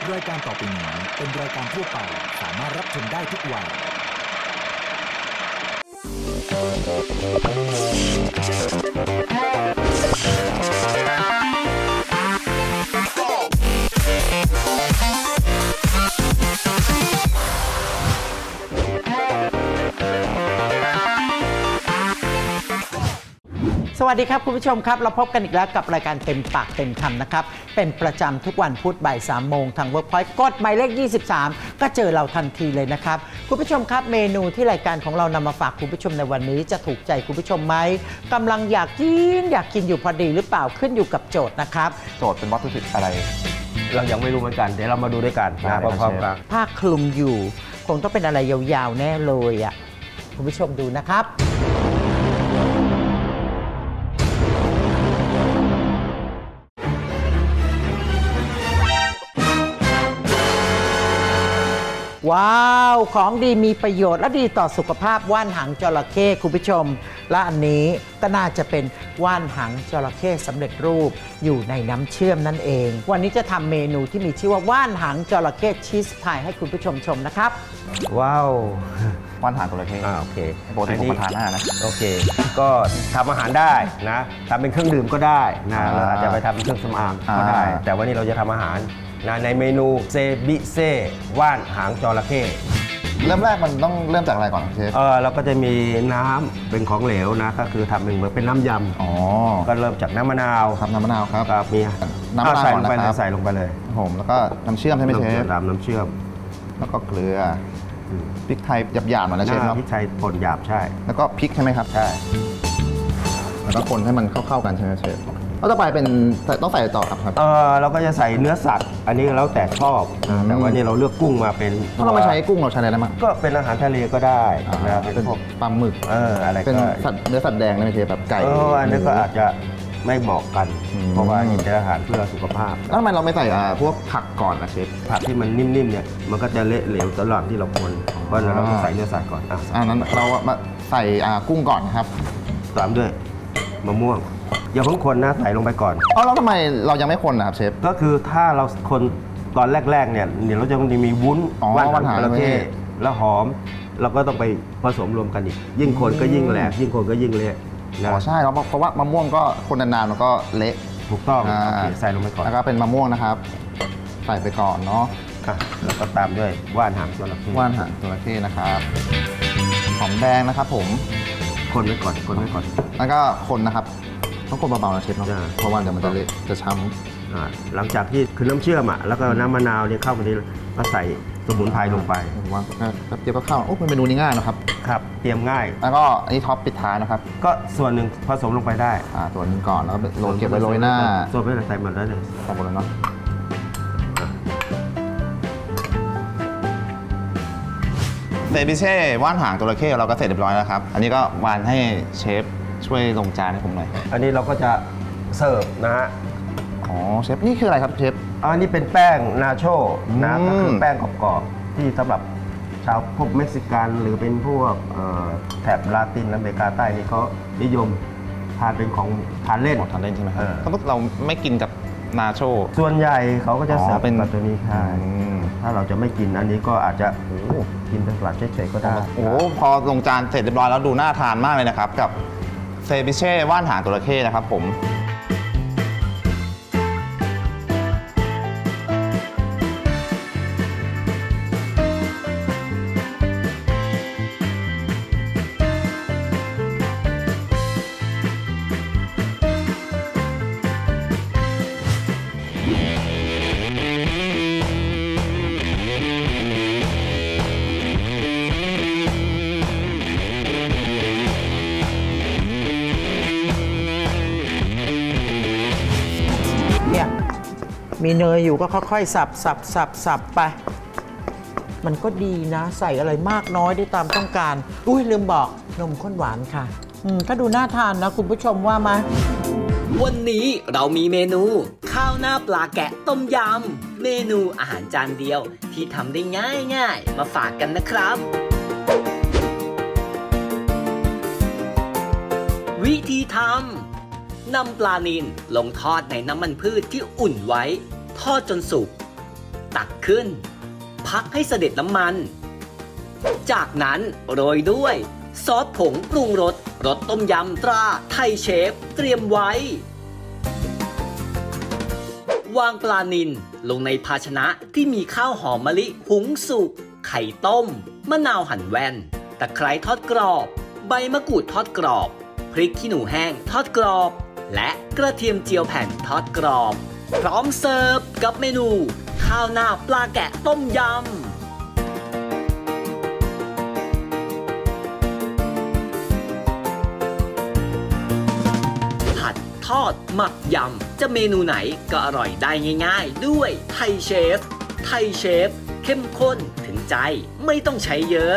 รายการต่อไปนี้เป็นรายการทั่วไปสามารถรับชมได้ทุกวัยสวัสดีครับคุณผู้ชมครับเราพบกันอีกแล้วกับรายการเต็มปากเต็มคำนะครับเป็นประจำทุกวันพุธบ่าย3 โมงทาง Workpoint กดหมายเลข23ก็เจอเราทันทีเลยนะครับคุณผู้ชมครับเมนูที่รายการของเรานำมาฝากคุณผู้ชมในวันนี้จะถูกใจคุณผู้ชมไหมกำลังอยากกินอยู่พอดีหรือเปล่าขึ้นอยู่กับโจทย์นะครับโจทย์เป็นวัตถุดิบอะไรเรายังไม่รู้เหมือนกันเดี๋ยวเรามาดูด้วยกันนะพร้อมๆกันผ้าคลุมอยู่คงต้องเป็นอะไรยาวๆแน่เลยอ่ะคุณผู้ชมดูนะครับว้าวของดีมีประโยชน์และดีต่อสุขภาพว่านหางจระเข้คุณผู้ชมและอันนี้ก็น่าจะเป็นว่านหางจระเข้สำเร็จรูปอยู่ในน้ำเชื่อมนั่นเองวันนี้จะทำเมนูที่มีชื่อว่าว่านหางจระเข้ชีสพายให้คุณผู้ชมชมนะครับว้าวว่านหางจระเข้โอเคปกติผมทานหน้านะโอเคก็ทำอาหารได้นะทำเป็นเครื่องดื่มก็ได้นะเราอาจจะไปทำเป็นเครื่องสำอางก็ได้แต่วันนี้เราจะทำอาหารในเมนูเซบิเซ่ว่านหางจระเข้เริ่มแรกมันต้องเริ่มจากอะไรก่อนเชฟเราก็จะมีน้ำเป็นของเหลวนะก็คือทำเป็นเหมือนเป็นน้ำยำก็เริ่มจากน้ำมะนาวครับน้ำมะนาวครับมีน้ำมะนาวใส่ลงไปเลยใส่ลงไปเลยผมแล้วก็น้ำเชื่อมใช่ไหมเชฟน้ำเชื่อมแล้วก็เกลือพริกไทยหยาบๆหน่อยนะเชฟพริกไทยป่นหยาบใช่แล้วก็พริกใช่ไหมครับใช่แล้วก็คนให้มันเข้ากันใช่ไหมเชฟแล้วต่อไปเป็นต้องใส่ต่อครับเราก็จะใส่เนื้อสัตว์อันนี้แล้วแต่ชอบแต่ว่านี่เราเลือกกุ้งมาเป็นถ้าเราไม่ใช้กุ้งเราใช้อะไรได้มั้งก็เป็นอาหารทะเลก็ได้นะเป็นพวกปลาหมึกอะไรเป็นเนื้อสัตว์แดงนะไม่ใช่แบบไก่อันนี้ก็อาจจะไม่เหมาะกันเพราะว่ากินแต่อาหารเพื่อสุขภาพแล้วทำไมเราไม่ใส่พวกผักก่อนนะเชฟผักที่มันนิ่มๆเนี่ยมันก็จะเละเหลวตลอดที่เราคนเพราะเราต้องใส่เนื้อสัตว์ก่อนนั้นเรามาใส่กุ้งก่อนครับตามด้วยมะม่วงอย่าเพิ่งคนนะใส่ลงไปก่อนแล้วทำไมเรายังไม่คนนะครับเชฟก็คือถ้าเราคนตอนแรกๆเนี่ยเดี๋ยวเราจะมีวุ้นว่านหางจระเข้แล้วหอมเราก็ต้องไปผสมรวมกันอีกยิ่งคนก็ยิ่งแหลกยิ่งคนก็ยิ่งเละใช่เพราะว่ามะม่วงก็คนนานๆมันก็เละถูกต้องใส่ลงไปก่อนแล้วก็เป็นมะม่วงนะครับใส่ไปก่อนเนาะแล้วก็ตามด้วยว่านหางจระเข้ว่านหางจระเข้นะครับหอมแดงนะครับผมคนไว้ก่อนแล้วก็คนนะครับต้องคนเบาๆนะเชฟเนาะเพราะว่าเดี๋ยวมันจะช้ำหลังจากที่คือน้ำเชื่อมแล้วก็น้ำมะนาวเนี่ยเข้าไปนี้ก็ใส่สมุนไพรลงไปว่าแป๊บเดียวก็เข้าเป็นเมนูนี้ง่ายนะครับครับเตรียมง่ายแล้วก็อันนี้ท็อปปิดท้ายนะครับก็ส่วนหนึ่งผสมลงไปได้ส่วนหนึ่งก่อนแล้วก็โรยเก็บไว้โรยหน้าส่วนไม่ใส่หมดได้เลยใส่หมดแล้วเนาะเซบิเช่ว่านหางจระเข้เราก็เสร็จเรียบร้อยแล้วครับอันนี้ก็วานให้เชฟช่วยลงจานให้ผมหน่อยอันนี้เราก็จะเสิร์ฟนะฮะเชฟนี่คืออะไรครับเชฟอันนี้เป็นแป้งนาโชนะก็คือแป้งกรอบๆที่สำหรับชาวพวกเม็กซิกันหรือเป็นพวกแถบลาตินอเมริกาใต้นี่เขานิยมทานเป็นของทานเล่นใช่ไหมครับเราไม่กินกับนาโชส่วนใหญ่เขาก็จะเสิร์ฟเป็นแบบนี้ค่ะถ้าเราจะไม่กินอันนี้ก็อาจจะกินเป็นสลัดเฉยๆก็ได้พอลงจานเสร็จเรียบร้อยแล้วดูน่าทานมากเลยนะครับกับเซบิเช่ว่านหางจระเข้นะครับผมมีเนยอยู่ก็ค่อยๆสับไปมันก็ดีนะใส่อะไรมากน้อยได้ตามต้องการลืมบอกนมข้นหวานค่ะก็ดูน่าทานนะคุณผู้ชมว่าไหมวันนี้เรามีเมนูข้าวหน้าปลาแกะต้มยำเมนูอาหารจานเดียวที่ทำได้ง่ายๆมาฝากกันนะครับวิธีทำนำปลานิลลงทอดในน้ำมันพืชที่อุ่นไว้ทอดจนสุกตักขึ้นพักให้เสด็จน้ำมันจากนั้นโรยด้วยซอสผงปรุงรสรสต้มยำตราไทยเชฟเตรียมไว้วางปลานิลลงในภาชนะที่มีข้าวหอมมะลิหุงสุกไข่ต้มมะนาวหั่นแว่นตะไคร้ทอดกรอบใบมะกรูดทอดกรอบพริกขี้หนูแห้งทอดกรอบและกระเทียมเจียวแผ่นทอดกรอบพร้อมเสิร์ฟกับเมนูข้าวหน้าปลาแกะต้มยำทอดหมักยำจะเมนูไหนก็อร่อยได้ง่ายๆด้วยไทยเชฟเข้มข้นถึงใจไม่ต้องใช้เยอะ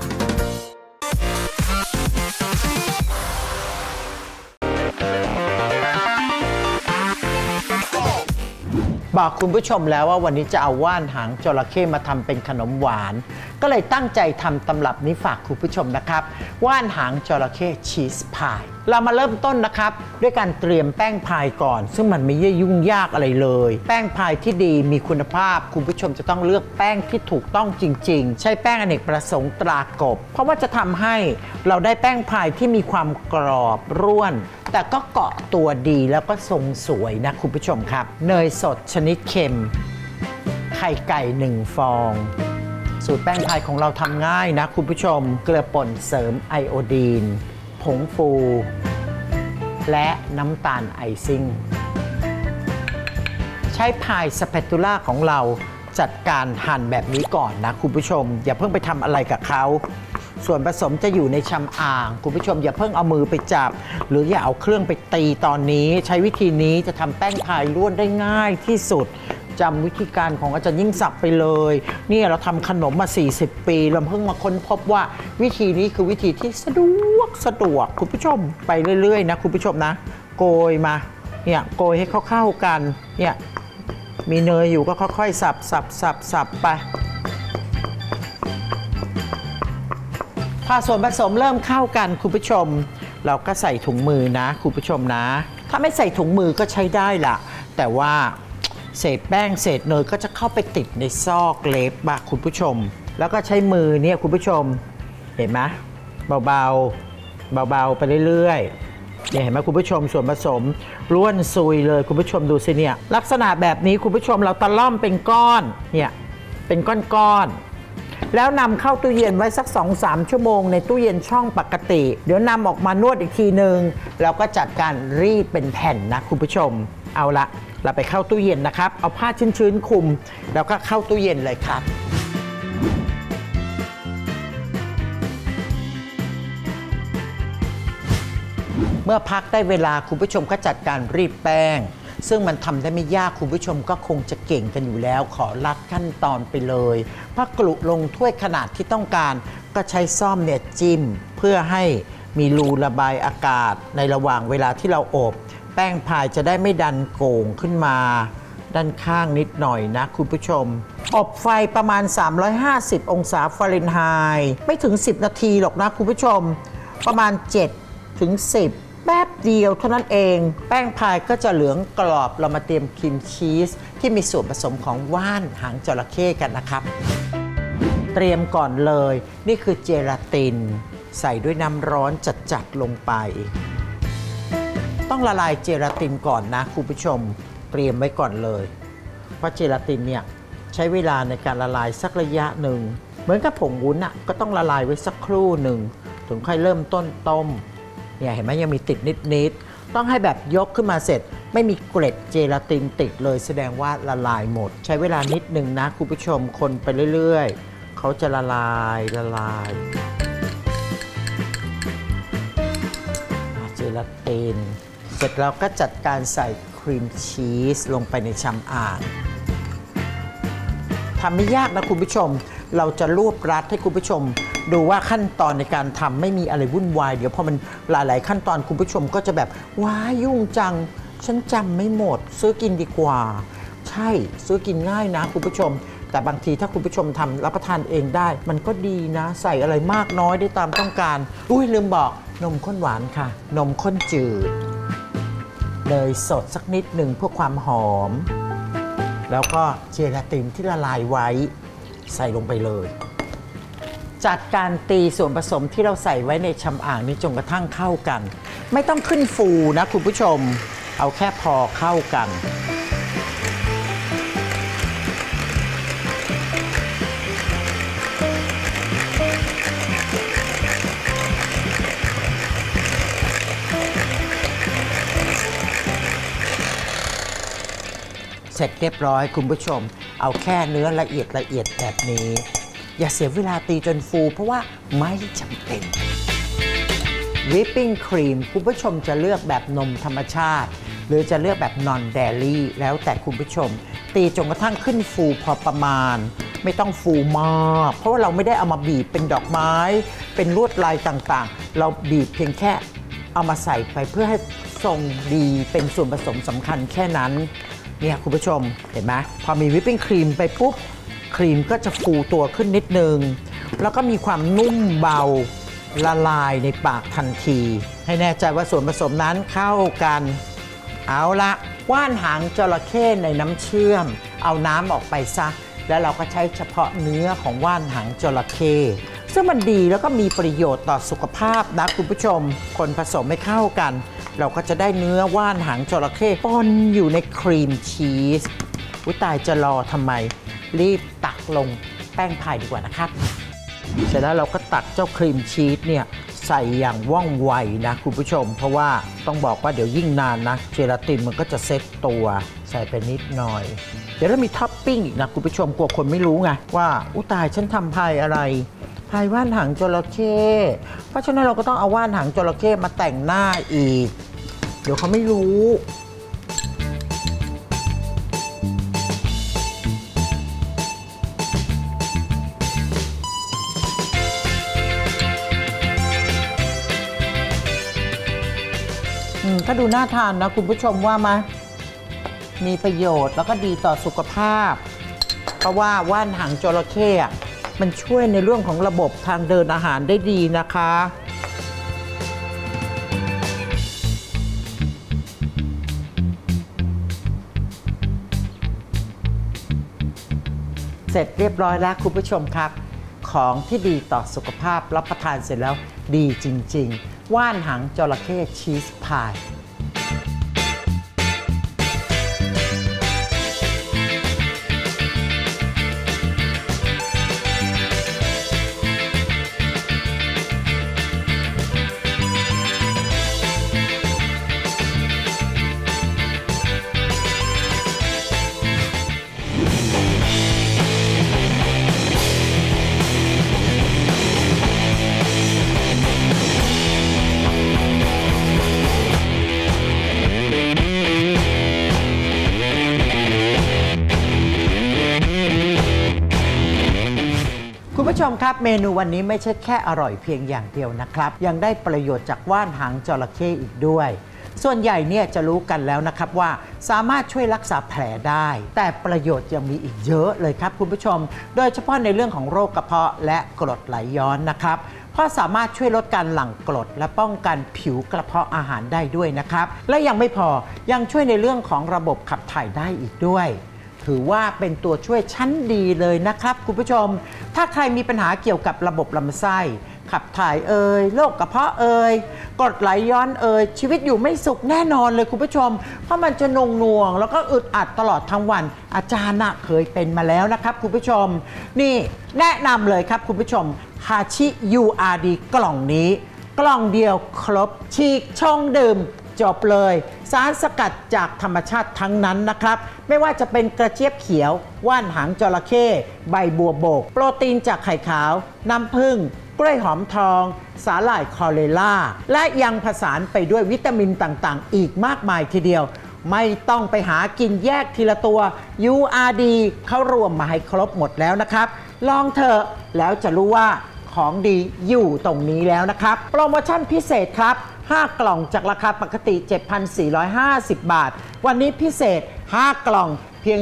บอกคุณผู้ชมแล้วว่าวันนี้จะเอาว่านหางจระเข้มาทำเป็นขนมหวานก็เลยตั้งใจทำตำรับนี้ฝากคุณผู้ชมนะครับว่านหางจระเข้ชีสพายเรามาเริ่มต้นนะครับด้วยการเตรียมแป้งพายก่อนซึ่งมันไม่ได้ยุ่งยากอะไรเลยแป้งพายที่ดีมีคุณภาพคุณผู้ชมจะต้องเลือกแป้งที่ถูกต้องจริงๆใช้แป้งอเนกประสงค์ตรากบเพราะว่าจะทำให้เราได้แป้งพายที่มีความกรอบร่วนแต่ก็เกาะตัวดีแล้วก็ทรงสวยนะคุณผู้ชมครับเนยสดชนิดเค็มไข่ไก่1 ฟองสูตรแป้งพายของเราทำง่ายนะคุณผู้ชมเกลือป่นเสริมไอโอดีนผงฟูและน้ำตาลไอซิ่งใช้พายสเปตูล่าของเราจัดการหั่นแบบนี้ก่อนนะคุณผู้ชมอย่าเพิ่งไปทำอะไรกับเขาส่วนผสมจะอยู่ในชำอ่างคุณผู้ชมอย่าเพิ่งเอามือไปจับหรืออย่าเอาเครื่องไปตีตอนนี้ใช้วิธีนี้จะทำแป้งพายร่วนได้ง่ายที่สุดจำวิธีการของอาจารย์ยิ่งศักดิ์ไปเลยนี่เราทำขนมมา40 ปีเราเพิ่งมาค้นพบว่าวิธีนี้คือวิธีที่สะดวกคุณผู้ชมไปเรื่อยๆนะคุณผู้ชมนะโกยมาเนี่ยโกยให้เข้าๆกันเนี่ยมีเนยอยู่ก็ค่อยๆสับไปพอส่วนผสมเริ่มเข้ากันคุณผู้ชมเราก็ใส่ถุงมือนะคุณผู้ชมนะถ้าไม่ใส่ถุงมือก็ใช้ได้ล่ะแต่ว่าเศษแป้งเศษเนยก็จะเข้าไปติดในซอกเล็บบ้างคุณผู้ชมแล้วก็ใช้มือเนี่ยคุณผู้ชมเห็นไหมเบาไปเรื่อยๆเนี่ยเห็นไหมคุณผู้ชมส่วนผสมร่วนซุยเลยคุณผู้ชมดูสิเนี่ยลักษณะแบบนี้คุณผู้ชมเราตะล่อมเป็นก้อนเนี่ยเป็นก้อนแล้วนำเข้าตู้เย็นไว้สัก 2-3 ชั่วโมงในตู้เย็นช่องปกติเดี๋ยวนำออกมานวดอีกทีนึงแล้วก็จัดการรีดเป็นแผ่นนะคุณผู้ชมเอาละเราไปเข้าตู้เย็นนะครับเอาผ้าชื้นๆคลุมแล้วก็เข้าตู้เย็นเลยครับเมื่อพักได้เวลาคุณผู้ชมก็จัดการรีดแป้งซึ่งมันทำได้ไม่ยากคุณผู้ชมก็คงจะเก่งกันอยู่แล้วขอลัดขั้นตอนไปเลยพักกลุลงถ้วยขนาดที่ต้องการก็ใช้ซ่อมเนี่ยจิ้มเพื่อให้มีรูระบายอากาศในระหว่างเวลาที่เราอบแป้งพายจะได้ไม่ดันโก่งขึ้นมาด้านข้างนิดหน่อยนะคุณผู้ชมอบไฟประมาณ350องศาฟาเรนไฮต์ไม่ถึง10 นาทีหรอกนะคุณผู้ชมประมาณ7 ถึง 10แป๊บเดียวเท่านั้นเองแป้งพายก็จะเหลืองกรอบเรามาเตรียมครีมชีสที่มีส่วนผสมของว่านหางจระเข้กันนะครับเตรียมก่อนเลยนี่คือเจลาตินใส่ด้วยน้ำร้อนจัดๆลงไปต้องละลายเจลาตินก่อนนะคุณผู้ชมเตรียมไว้ก่อนเลยเพราะเจลาตินเนี่ยใช้เวลาในการละลายสักระยะหนึ่งเหมือนกับผงวุ้นก็ต้องละลายไว้สักครู่หนึ่งถึงค่อยเริ่มต้นต้มเนี่ยเห็นไหมยังมีติดนิดต้องให้แบบยกขึ้นมาเสร็จไม่มีเกล็ดเจลาตินติดเลยแสดงว่าละลายหมดใช้เวลานิดหนึ่งนะคุณผู้ชมคนไปเรื่อยๆเขาจะละลายเจลาตินเสร็จแล้วก็จัดการใส่ครีมชีสลงไปในชามอ่างทำไม่ยากนะคุณผู้ชมเราจะรวบรัดให้คุณผู้ชมดูว่าขั้นตอนในการทำไม่มีอะไรวุ่นวายเดี๋ยวพอมันหลายๆขั้นตอนคุณผู้ชมก็จะแบบว้ายุ่งจังฉันจำไม่หมดซื้อกินดีกว่าใช่ซื้อกินง่ายนะคุณผู้ชมแต่บางทีถ้าคุณผู้ชมทำรับประทานเองได้มันก็ดีนะใส่อะไรมากน้อยได้ตามต้องการลืมบอกนมข้นหวานค่ะนมข้นจืดเนยสดสักนิดหนึ่งเพื่อความหอมแล้วก็เจลาตินที่ละลายไว้ใส่ลงไปเลยจัดการตีส่วนผสมที่เราใส่ไว้ในชำอ่างนี้จนกระทั่งเข้ากันไม่ต้องขึ้นฟูนะคุณผู้ชมเอาแค่พอเข้ากันเสร็จเรียบร้อยคุณผู้ชมเอาแค่เนื้อละเอียดแบบนี้อย่าเสียเวลาตีจนฟูเพราะว่าไม่จำเป็นวิปปิ้งครีมคุณผู้ชมจะเลือกแบบนมธรรมชาติหรือจะเลือกแบบนอนเดลี่แล้วแต่คุณผู้ชมตีจนกระทั่งขึ้นฟูพอประมาณไม่ต้องฟูมากเพราะว่าเราไม่ได้เอามาบีบเป็นดอกไม้เป็นลวดลายต่างๆเราบีบเพียงแค่เอามาใส่ไปเพื่อให้ทรงดีเป็นส่วนผสมสำคัญแค่นั้นเนี่ยคุณผู้ชมเห็นไหมพอมีวิปปิ้งครีมไปปุ๊บครีมก็จะฟูตัวขึ้นนิดนึงแล้วก็มีความนุ่มเบาละลายในปากทันทีให้แน่ใจว่าส่วนผสมนั้นเข้ากันเอาละว่านหางจระเข้ในน้ำเชื่อมเอาน้ำออกไปซะแล้วเราก็ใช้เฉพาะเนื้อของว่านหางจระเข้ซึ่งมันดีแล้วก็มีประโยชน์ต่อสุขภาพนะคุณผู้ชมคนผสมไม่เข้ากันเราก็จะได้เนื้อว่านหางจระเข้ปนอยู่ในครีมชีสอุ๊ยตายจะรอทำไมรีบตักลงแป้งพายดีกว่านะครับเสร็จแล้วเราก็ตักเจ้าครีมชีสเนี่ยใส่อย่างว่องไวนะคุณผู้ชมเพราะว่าต้องบอกว่าเดี๋ยวยิ่งนานนะเจลาตินมันก็จะเซ็ตตัวใส่ไปนิดหน่อยเดี๋ยวเรามีท็อปปิ้งอีกนะคุณผู้ชมกลัวคนไม่รู้ไงว่าอุ๊ยตายฉันทำพายอะไรพายว่านหางจระเข้เพราะฉะนั้นเราก็ต้องเอาว่านหางจระเข้มาแต่งหน้าอีกเดี๋ยวเขาไม่รู้ก็ดูน่าทานนะคุณผู้ชมว่ามามีประโยชน์แล้วก็ดีต่อสุขภาพเพราะว่าว่านหางจระเข้มันช่วยในเรื่องของระบบทางเดินอาหารได้ดีนะคะเสร็จเรียบร้อยแล้วคุณผู้ชมครับของที่ดีต่อสุขภาพรับประทานเสร็จแล้วดีจริงๆว่านหางจระเข้ชีสพายคุณผู้ชมครับเมนูวันนี้ไม่ใช่แค่อร่อยเพียงอย่างเดียวนะครับยังได้ประโยชน์จากว่านหางจระเข้อีกด้วยส่วนใหญ่เนี่ยจะรู้กันแล้วนะครับว่าสามารถช่วยรักษาแผลได้แต่ประโยชน์ยังมีอีกเยอะเลยครับคุณผู้ชมโดยเฉพาะในเรื่องของโรคกระเพาะและกรดไหลย้อนนะครับเพราะสามารถช่วยลดการหลั่งกรดและป้องกันผิวกระเพาะอาหารได้ด้วยนะครับและยังไม่พอยังช่วยในเรื่องของระบบขับถ่ายได้อีกด้วยถือว่าเป็นตัวช่วยชั้นดีเลยนะครับคุณผู้ชมถ้าใครมีปัญหาเกี่ยวกับระบบลำไส้ขับถ่ายโรคกระเพาะกรดไหลย้อนชีวิตอยู่ไม่สุขแน่นอนเลยคุณผู้ชมเพราะมันจะหน่วงแล้วก็อึดอัดตลอดทั้งวันอาจารย์เคยเป็นมาแล้วนะครับคุณผู้ชมนี่แนะนำเลยครับคุณผู้ชมฮาชิ URD กล่องนี้กล่องเดียวครบฉีกชงดื่มจบเลยสารสกัดจากธรรมชาติทั้งนั้นนะครับไม่ว่าจะเป็นกระเจี๊ยบเขียวว่านหางจระเข้ใบบัวบกโปรตีนจากไข่ขาวน้ำผึ้งกล้วยหอมทองสาหร่ายคอเรล่าและยังผสานไปด้วยวิตามินต่างๆอีกมากมายทีเดียวไม่ต้องไปหากินแยกทีละตัว URD เขารวมมาให้ครบหมดแล้วนะครับลองเถอะแล้วจะรู้ว่าของดีอยู่ตรงนี้แล้วนะครับโปรโมชั่นพิเศษครับ5 กล่องจากราคาปกติ 7,450 บาทวันนี้พิเศษ5 กล่องเพียง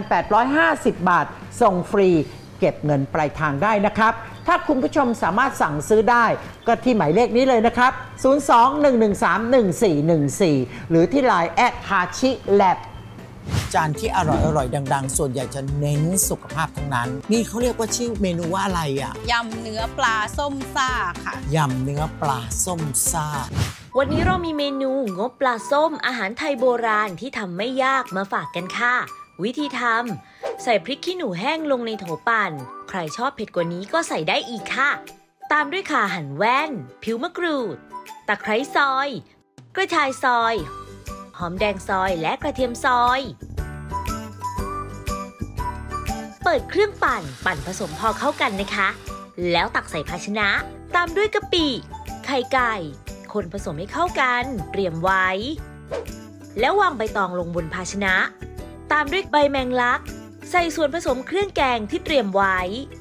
2,850 บาทส่งฟรีเก็บเงินปลายทางได้นะครับถ้าคุณผู้ชมสามารถสั่งซื้อได้ก็ที่หมายเลขนี้เลยนะครับ 02-113-1414 หรือที่ LINE @HachiLab จานที่อร่อยดังๆส่วนใหญ่จะเน้นสุขภาพทั้งนั้นนี่เขาเรียกว่าชื่อเมนูว่าอะไรอ่ะยำเนื้อปลาส้มซ่าค่ะยำเนื้อปลาส้มซ่าวันนี้เรามีเมนูงบปลาส้มอาหารไทยโบราณที่ทำไม่ยากมาฝากกันค่ะวิธีทำใส่พริกขี้หนูแห้งลงในโถปั่นใครชอบเผ็ดกว่านี้ก็ใส่ได้อีกค่ะตามด้วยข่าหั่นแว่นผิวมะกรูดตะไคร้ซอยกระชายซอยหอมแดงซอยและกระเทียมซอยเปิดเครื่องปั่นผสมพอเข้ากันนะคะแล้วตักใส่ภาชนะตามด้วยกะปิไข่ไก่คนผสมให้เข้ากันเตรียมไว้แล้ววางใบตองลงบนภาชนะตามด้วยใบแมงลักใส่ส่วนผสมเครื่องแกงที่เตรียมไว้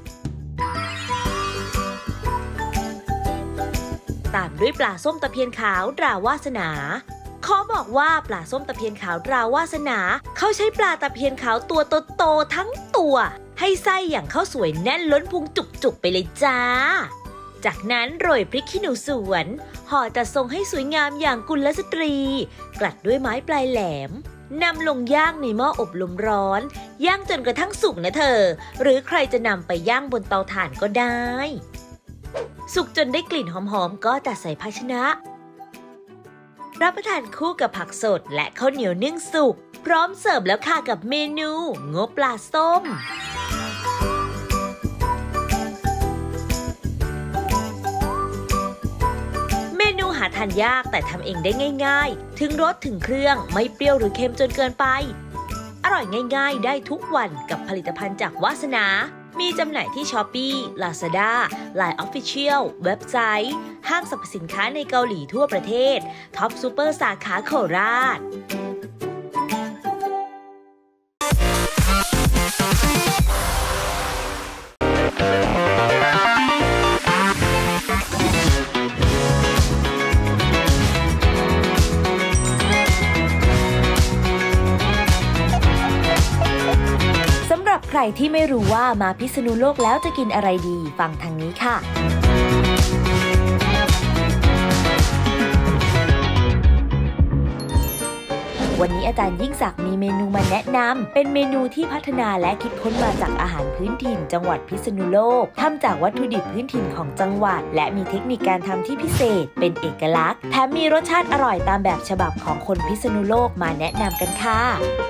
ตามด้วยปลาส้มตะเพียนขาวตราวาสนาขอบอกว่าปลาส้มตะเพียนขาวตราวาสนาเขาใช้ปลาตะเพียนขาวตัวโตๆทั้งตัวให้ไส้อย่างข้าวสวยแน่นล้นพุงจุกๆไปเลยจ้าจากนั้นโรยพริกขี้หนูสวนห่อจัดทรงให้สวยงามอย่างกุลสตรีกลัดด้วยไม้ปลายแหลมนำลงย่างในหม้ออบลมร้อนย่างจนกระทั่งสุกนะเธอหรือใครจะนำไปย่างบนเตาถ่านก็ได้สุกจนได้กลิ่นหอมๆก็จัดใส่ภาชนะรับประทานคู่กับผักสดและข้าวเหนียวนึ่งสุกพร้อมเสิร์ฟแล้วค่ะกับเมนูงบปลาส้มเมนูหาทานยากแต่ทำเองได้ง่ายๆถึงรสถึงเครื่องไม่เปรี้ยวหรือเค็มจนเกินไปอร่อยง่ายๆได้ทุกวันกับผลิตภัณฑ์จากวาสนามีจำหน่ายที่ Shopee, Lazada, Line Official เว็บไซต์ห้างสรรพสินค้าในเกาหลีทั่วประเทศท็อปซูเปอร์สาขาโคราชใครที่ไม่รู้ว่ามาพิษณุโลกแล้วจะกินอะไรดีฟังทางนี้ค่ะวันนี้อาจารย์ยิ่งศักดิ์มีเมนูมาแนะนำเป็นเมนูที่พัฒนาและคิดค้นมาจากอาหารพื้นถิ่นจังหวัดพิษณุโลกทำจากวัตถุดิบพื้นถิ่นของจังหวัดและมีเทคนิคการทำที่พิเศษเป็นเอกลักษณ์แถมมีรสชาติอร่อยตามแบบฉบับของคนพิษณุโลกมาแนะนำกันค่ะ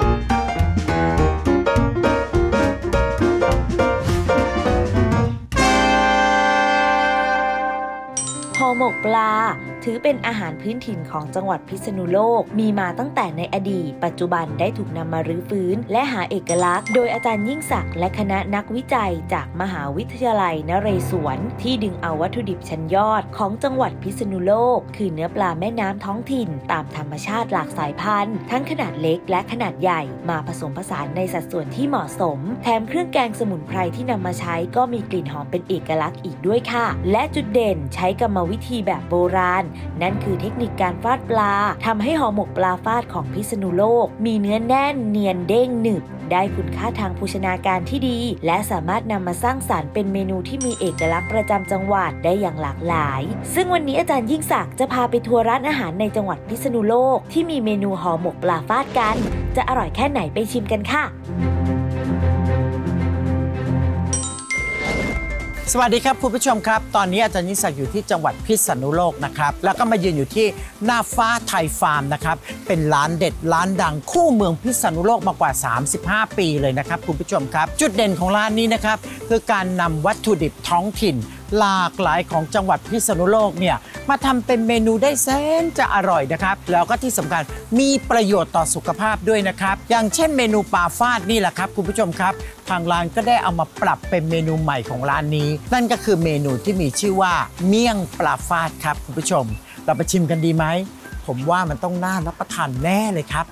ห่อหมกปลาถือเป็นอาหารพื้นถิ่นของจังหวัดพิษณุโลกมีมาตั้งแต่ในอดีตปัจจุบันได้ถูกนำมารื้อฟื้นและหาเอกลักษณ์โดยอาจารย์ยิ่งศักดิ์และคณะนักวิจัยจากมหาวิทยาลัยนเรศวรที่ดึงเอาวัตถุดิบชั้นยอดของจังหวัดพิษณุโลกคือเนื้อปลาแม่น้ำท้องถิ่นตามธรรมชาติหลากสายพันธุ์ทั้งขนาดเล็กและขนาดใหญ่มาผสมผสานในสัดส่วนที่เหมาะสมแถมเครื่องแกงสมุนไพรที่นำมาใช้ก็มีกลิ่นหอมเป็นเอกลักษณ์อีกด้วยค่ะและจุดเด่นใช้กรรมวิธีแบบโบราณนั่นคือเทคนิคการฟาดปลาทำให้ห่อหมกปลาฟาดของพิษณุโลกมีเนื้อแน่นเนียนเด้งหนึบได้คุณค่าทางโภชนาการที่ดีและสามารถนำมาสร้างสรรค์เป็นเมนูที่มีเอกลักษณ์ประจำจังหวัดได้อย่างหลากหลายซึ่งวันนี้อาจารย์ยิ่งศักดิ์จะพาไปทัวร์ร้านอาหารในจังหวัดพิษณุโลกที่มีเมนูห่อหมกปลาฟาดกันจะอร่อยแค่ไหนไปชิมกันค่ะสวัสดีครับคุณผู้ชมครับตอนนี้อาจารย์ยิ่งศักดิ์อยู่ที่จังหวัดพิษณุโลกนะครับแล้วก็มายืนอยู่ที่หน้าฟ้าไทยฟาร์มนะครับเป็นร้านเด็ดร้านดังคู่เมืองพิษณุโลกมากว่า35ปีเลยนะครับคุณผู้ชมครับจุดเด่นของร้านนี้นะครับคือการนำวัตถุดิบท้องถิ่นหลากหลายของจังหวัดพิษณุโลกเนี่ยมาทำเป็นเมนูได้แสนจะอร่อยนะครับแล้วก็ที่สำคัญมีประโยชน์ต่อสุขภาพด้วยนะครับอย่างเช่นเมนูปลาฟาดนี่แหละครับคุณผู้ชมครับทางร้านก็ได้เอามาปรับเป็นเมนูใหม่ของร้านนี้นั่นก็คือเมนูที่มีชื่อว่าเมี่ยงปลาฟาดครับคุณผู้ชมเราไปชิมกันดีไหมผมว่ามันต้องน่ารับประทานแน่เลยครับ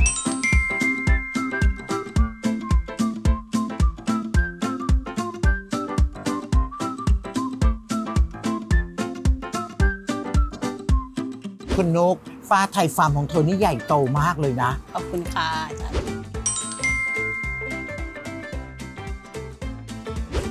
คุณนุกฟ้าไทยฟาร์มของเธอนี่ใหญ่โตมากเลยนะขอบคุณค่ะอาจารย์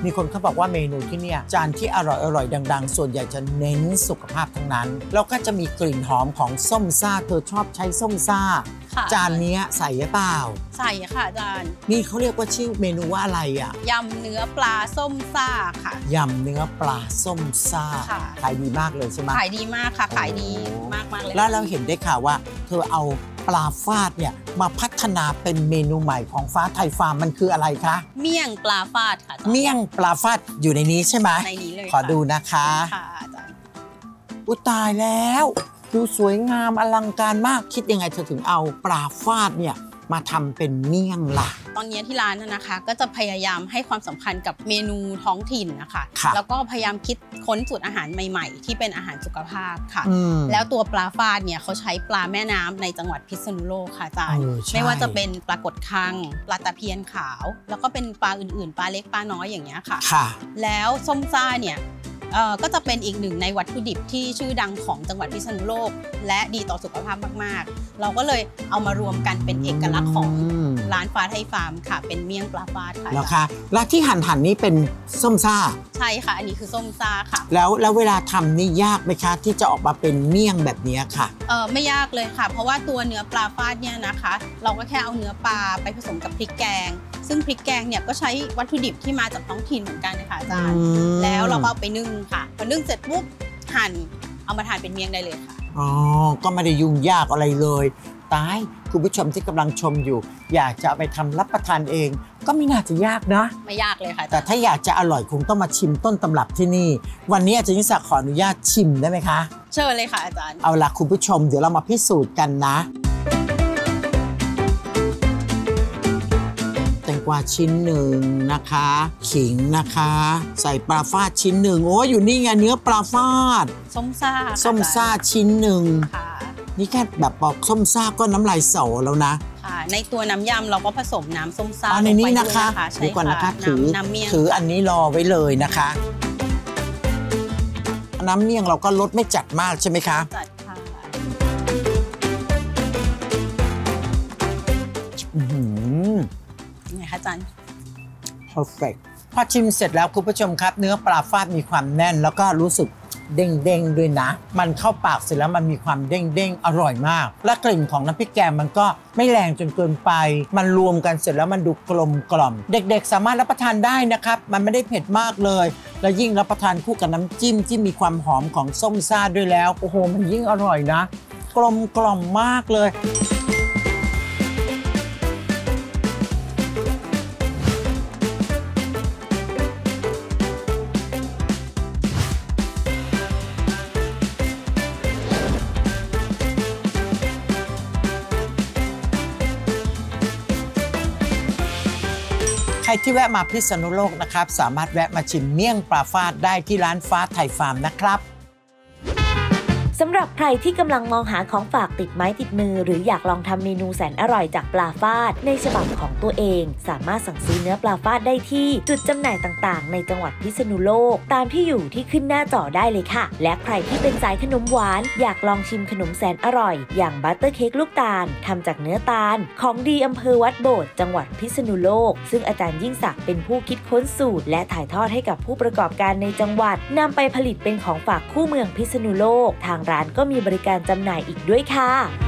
มีคนเขาบอกว่าเมนูที่เนี่ยจานที่อร่อยดังๆส่วนใหญ่จะเน้นสุขภาพทั้งนั้นแล้วก็จะมีกลิ่นหอมของส้มซ่าเธอชอบใช้ส้มซ่าจานนี้ใส่หรือเปล่าใส่ค่ะอาจารย์นี่เขาเรียกว่าชื่อเมนูว่าอะไรอ่ะยำเนื้อปลาส้มซ่าค่ะยำเนื้อปลาส้มซ่าขายดีมากเลยใช่ไหมขายดีมากค่ะขายดีมากเลยแล้วเราเห็นได้ข่าวว่าเธอเอาปลาฟาดเนี่ยมาพัฒนาเป็นเมนูใหม่ของฟ้าไทยฟาร์มมันคืออะไรคะเมี่ยงปลาฟาดค่ะเมี่ยงปลาฟาดอยู่ในนี้ใช่ไหมในนี้เลยขอดูนะคะค่ะอาจารย์อุยตายแล้วดูสวยงามอลังการมากคิดยังไงเธอถึงเอาปลาฟาดเนี่ยมาทำเป็นเมี่ยงล่ะตอนนี้ที่ร้านนะคะก็จะพยายามให้ความสำคัญกับเมนูท้องถิ่นนะคะแล้วก็พยายามคิดค้นสูตรอาหารใหม่ๆที่เป็นอาหารสุขภาพค่ะแล้วตัวปลาฟาดเนี่ยเขาใช้ปลาแม่น้ำในจังหวัดพิษณุโลกค่ะอาจารย์ไม่ว่าจะเป็นปลากดคังปลาตะเพียนขาวแล้วก็เป็นปลาอื่นๆปลาเล็กปลาน้อยอย่างเงี้ยค่ะแล้วส้มซ่าเนี่ยก็จะเป็นอีกหนึ่งในวัตถุดิบที่ชื่อดังของจังหวัดพิษณุโลกและดีต่อสุขภาพมากๆเราก็เลยเอามารวมกันเป็นเอกลักษณ์ของร้านฟ้าไทยฟาร์มค่ะเป็นเมี่ยงปลาฟาดค่ะแล้วค่ะแล้วที่หั่นนี่เป็นส้มซ่าใช่ค่ะอันนี้คือส้มซ่าค่ะแล้วเวลาทำนี่ยากไหมคะที่จะออกมาเป็นเมี่ยงแบบนี้ค่ะไม่ยากเลยค่ะเพราะว่าตัวเนื้อปลาฟาดเนี่ยนะคะเราก็แค่เอาเนื้อปลาไปผสมกับพริกแกงซึ่งพริกแกงเนี่ยก็ใช้วัตถุดิบที่มาจากท้องถิ่นเหมือนกันนะคะอาจารย์แล้วเราก็เอาไปนึ่งค่ะพอนึ่งเสร็จปุ๊บหั่นเอามาทานเป็นเมี่ยงได้เลยค่ะอ๋อก็ไม่ได้ยุ่งยากอะไรเลยตายคุณผู้ชมที่กำลังชมอยู่อยากจะเอาไปทำรับประทานเองก็ไม่น่าจะยากนะไม่ยากเลยค่ะแต่ถ้าอยากจะอร่อยคงต้องมาชิมต้นตำรับที่นี่วันนี้อาจารย์ยิ่งศักดิ์ขออนุญาตชิมได้ไหมคะเชิญเลยค่ะอาจารย์เอาล่ะคุณผู้ชมเดี๋ยวเรามาพิสูจน์กันนะแตงกวาชิ้นหนึ่งนะคะขิงนะคะใส่ปลาฟาดชิ้นหนึ่งโอ้อยู่นี่ไงเนื้อปลาฟาดส้มซ่าชิ้นหนึ่งนี่แค่แบบบอกส้มซ่าก็น้ำลายสอแล้วนะในตัวน้ำยำเราก็ผสมน้ำส้มซ่าในนี้นะคะดูก่อนนะคะถืออันนี้รอไว้เลยนะคะน้ำเมี่ยงเราก็รสไม่จัดมากใช่ไหมคะจัดค่ะไงคะอาจารย์ perfect พอชิมเสร็จแล้วคุณผู้ชมครับเนื้อปลาฟาดมีความแน่นแล้วก็รู้สึกเด้งๆด้วยนะมันเข้าปากเสร็จแล้วมันมีความเด้งๆอร่อยมากและกลิ่นของน้ำพริกแกงมันก็ไม่แรงจนเกินไปมันรวมกันเสร็จแล้วมันดูกลมกล่อมเด็กๆสามารถรับประทานได้นะครับมันไม่ได้เผ็ดมากเลยและยิ่งรับประทานคู่กับน้ำจิ้มที่มีความหอมของส้มซ่าด้วยแล้วโอ้โหมันยิ่งอร่อยนะกลมกล่อมมากเลยใครที่แวะมาพิษณุโลกนะครับสามารถแวะมาชิมเมี่ยงปลาฟาดได้ที่ร้านฟ้าไทยฟาร์มนะครับสำหรับใครที่กำลังมองหาของฝากติดไม้ติดมือหรืออยากลองทำเมนูแสนอร่อยจากปลาฟาดในฉบับของตัวเองสามารถสั่งซื้อเนื้อปลาฟาดได้ที่จุดจำหน่ายต่างๆในจังหวัดพิษณุโลกตามที่อยู่ที่ขึ้นหน้าจอได้เลยค่ะและใครที่เป็นสายขนมหวานอยากลองชิมขนมแสนอร่อยอย่างบัตเตอร์เค้กลูกตาลทำจากเนื้อตาลของดีอำเภอวัดโบสถ์จังหวัดพิษณุโลกซึ่งอาจารย์ยิ่งศักดิ์เป็นผู้คิดค้นสูตรและถ่ายทอดให้กับผู้ประกอบการในจังหวัดนำไปผลิตเป็นของฝากคู่เมืองพิษณุโลกทางร้านก็มีบริการจำหน่ายอีกด้วยค่ะ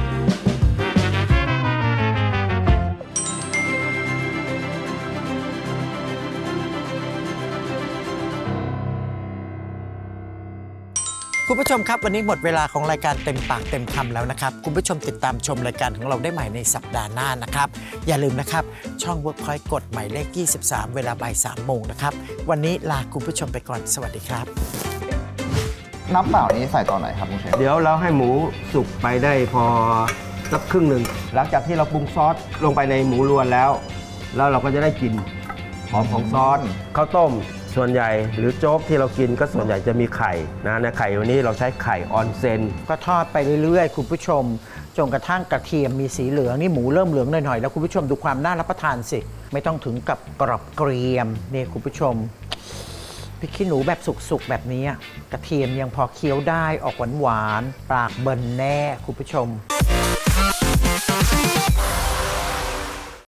คุณผู้ชมครับวันนี้หมดเวลาของรายการเต็มปากเต็มคำแล้วนะครับคุณผู้ชมติดตามชมรายการของเราได้ใหม่ในสัปดาห์หน้านะครับอย่าลืมนะครับช่อง Workpoint กดหมายเลข23เวลาบ่าย 3 โมงนะครับวันนี้ลาคุณผู้ชมไปก่อนสวัสดีครับน้ำเปล่านี้ใส่ตอนไหนครับคุณเชฟเดี๋ยวเราให้หมูสุกไปได้พอสักครึ่งหนึ่งหลังจากที่เราปรุงซอสลงไปในหมูรวนแล้วเราก็จะได้กลิ่นหอมของซอสข้าวต้มส่วนใหญ่หรือโจ๊กที่เรากินก็ส่วนใหญ่จะมีไข่นะในไข่วันนี้เราใช้ไข่ออนเซนก็ทอดไปเรื่อยๆคุณผู้ชมจนกระทั่งกระเทียมมีสีเหลืองนี่หมูเริ่มเหลืองหน่อยๆแล้วคุณผู้ชมดูความน่ารับประทานสิไม่ต้องถึงกับกรอบเกรียมนี่คุณผู้ชมพริกขี้หนูแบบสุกๆแบบนี้กระเทียมยังพอเคี้ยวได้ออกหวานๆปากเบิ่นแน่คุณผู้ชม